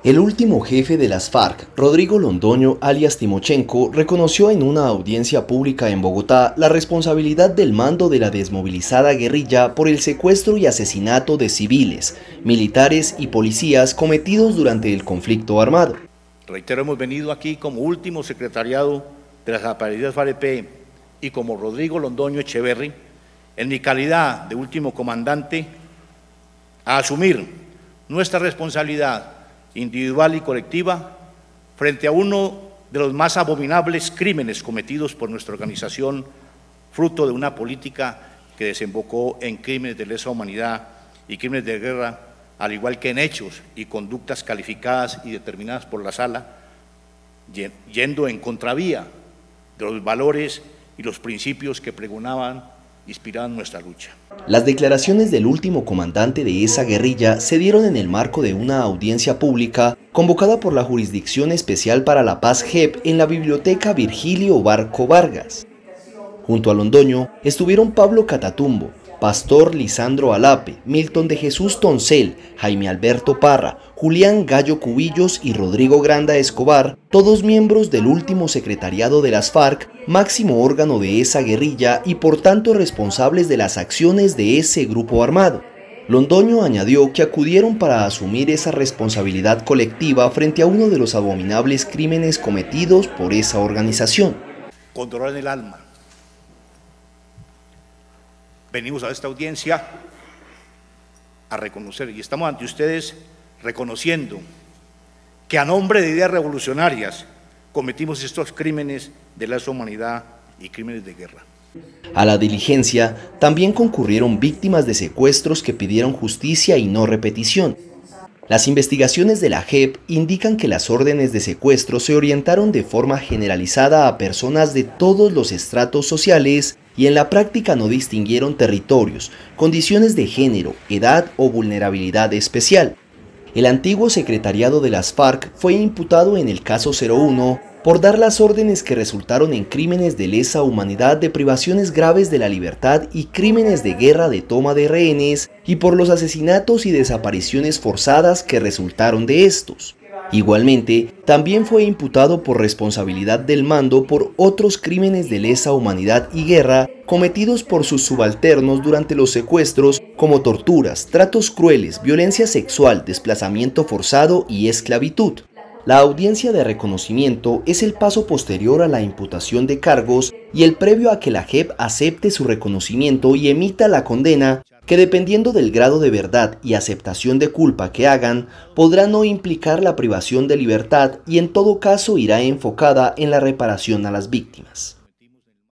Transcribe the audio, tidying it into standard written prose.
El último jefe de las FARC, Rodrigo Londoño, alias Timochenko, reconoció en una audiencia pública en Bogotá la responsabilidad del mando de la desmovilizada guerrilla por el secuestro y asesinato de civiles, militares y policías cometidos durante el conflicto armado. Reitero, hemos venido aquí como último secretariado de las desaparecidas FARC-EP y como Rodrigo Londoño Echeverri, en mi calidad de último comandante, a asumir nuestra responsabilidad individual y colectiva frente a uno de los más abominables crímenes cometidos por nuestra organización, fruto de una política que desembocó en crímenes de lesa humanidad y crímenes de guerra, al igual que en hechos y conductas calificadas y determinadas por la Sala, yendo en contravía de los valores y los principios que pregonaban, inspiraban nuestra lucha. Las declaraciones del último comandante de esa guerrilla se dieron en el marco de una audiencia pública convocada por la Jurisdicción Especial para la Paz JEP en la Biblioteca Virgilio Barco Vargas. Junto a Londoño estuvieron Pablo Catatumbo, Pastor Lisandro Alape, Milton de Jesús Toncel, Jaime Alberto Parra, Julián Gallo Cubillos y Rodrigo Granda Escobar, todos miembros del último secretariado de las FARC, máximo órgano de esa guerrilla y por tanto responsables de las acciones de ese grupo armado. Londoño añadió que acudieron para asumir esa responsabilidad colectiva frente a uno de los abominables crímenes cometidos por esa organización. Con dolor en el alma, venimos a esta audiencia a reconocer, y estamos ante ustedes reconociendo que a nombre de ideas revolucionarias cometimos estos crímenes de lesa humanidad y crímenes de guerra. A la diligencia también concurrieron víctimas de secuestros que pidieron justicia y no repetición. Las investigaciones de la JEP indican que las órdenes de secuestro se orientaron de forma generalizada a personas de todos los estratos sociales y en la práctica no distinguieron territorios, condiciones de género, edad o vulnerabilidad especial. El antiguo secretariado de las FARC fue imputado en el caso 01 por dar las órdenes que resultaron en crímenes de lesa humanidad, de privaciones graves de la libertad y crímenes de guerra de toma de rehenes y por los asesinatos y desapariciones forzadas que resultaron de estos. Igualmente, también fue imputado por responsabilidad del mando por otros crímenes de lesa humanidad y guerra cometidos por sus subalternos durante los secuestros, como torturas, tratos crueles, violencia sexual, desplazamiento forzado y esclavitud. La audiencia de reconocimiento es el paso posterior a la imputación de cargos y el previo a que la JEP acepte su reconocimiento y emita la condena, que dependiendo del grado de verdad y aceptación de culpa que hagan, podrá no implicar la privación de libertad y en todo caso irá enfocada en la reparación a las víctimas.